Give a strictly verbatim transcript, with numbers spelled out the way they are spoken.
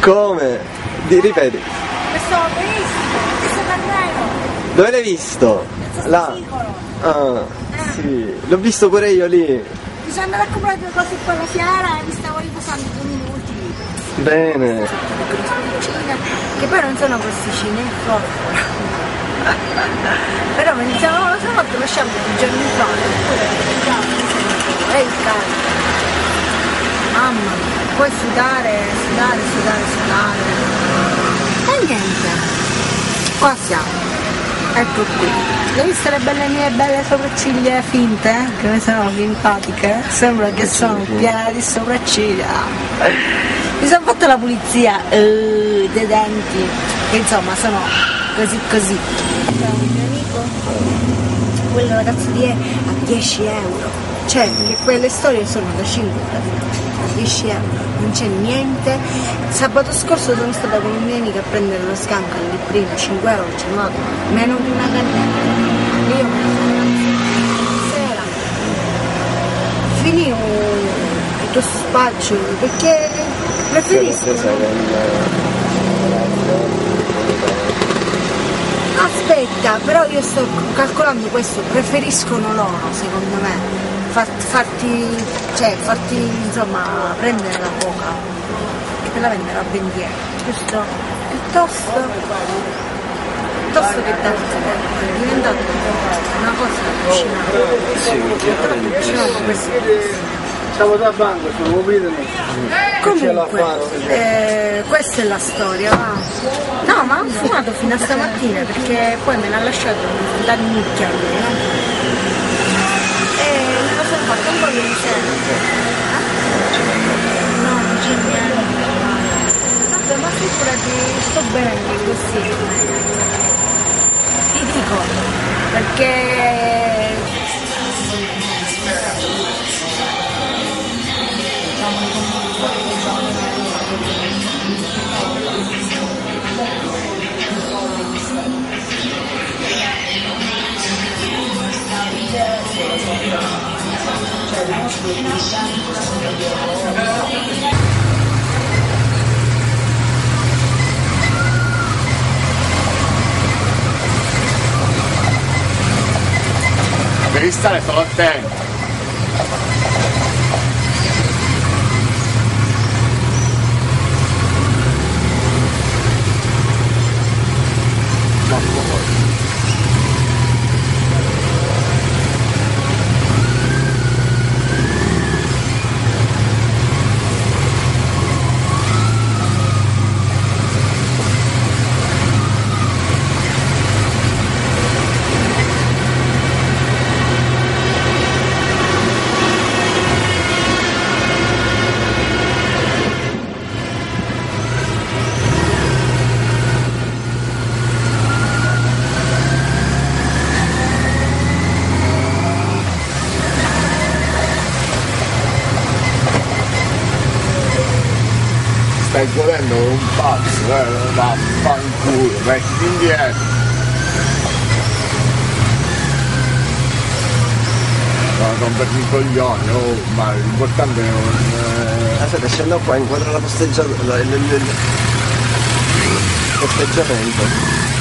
Come? Di, ripeti. Questo bellissimo, questo Carrero. Dove l'hai visto? Là. Ah, sì, l'ho visto pure io lì. Mi sono andata a comprare due cose qua alla fiera e mi stavo riposando due minuti. Bene. Che poi non sono crosticine, è forte. Però mi dicevano, sono fatto lo shampoo due giorni fa, eppure è il caldo. Mamma mia, puoi sudare, sudare, sudare, sudare. E niente, qua siamo. Ecco qui. Hai visto le belle mie belle sopracciglia finte? Che ne sono simpatiche? Sembra che sono piena di sopracciglia. Mi sono fatta la pulizia uh, dei denti. Che insomma sono così così. C'è un mio amico, quel ragazzo di a dieci euro. Cioè, che quelle storie sono da cinque a dieci euro. Non c'è niente. Sabato scorso sono stata con un mio amico a prendere lo scampo al librino, cinque euro, ci sono meno di una cannetta. Io me la sera finivo tutto spaccio perché preferisco. Aspetta, però io sto calcolando questo, preferiscono loro secondo me. Farti, cioè, farti insomma prendere la coca e te la venderà a venti euro, giusto? Piuttosto, piuttosto che darti è diventato una cosa allucinante. Sì, Diciamo questo. Stavo da banco, sono vedono. Comunque, eh, questa è la storia, va. No, ma ho fumato fino a stamattina perché poi me l'ha lasciato la nicchia, no? Fatto un po' di incendio. No, non c'è niente. Vabbè, ma figurati, sto bene così. Ti dico, perché devi stare solo attento. Stai godendo un pazzo, eh, da fanculo, mettiti indietro. No, non per i coglioni, oh, ma l'importante è non. Eh... Aspetta, scendo qua, inquadro la posteggiatura. Il posteggiamento.